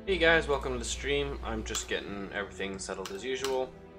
Hey guys, welcome to the stream. I'm just getting everything settled as usual.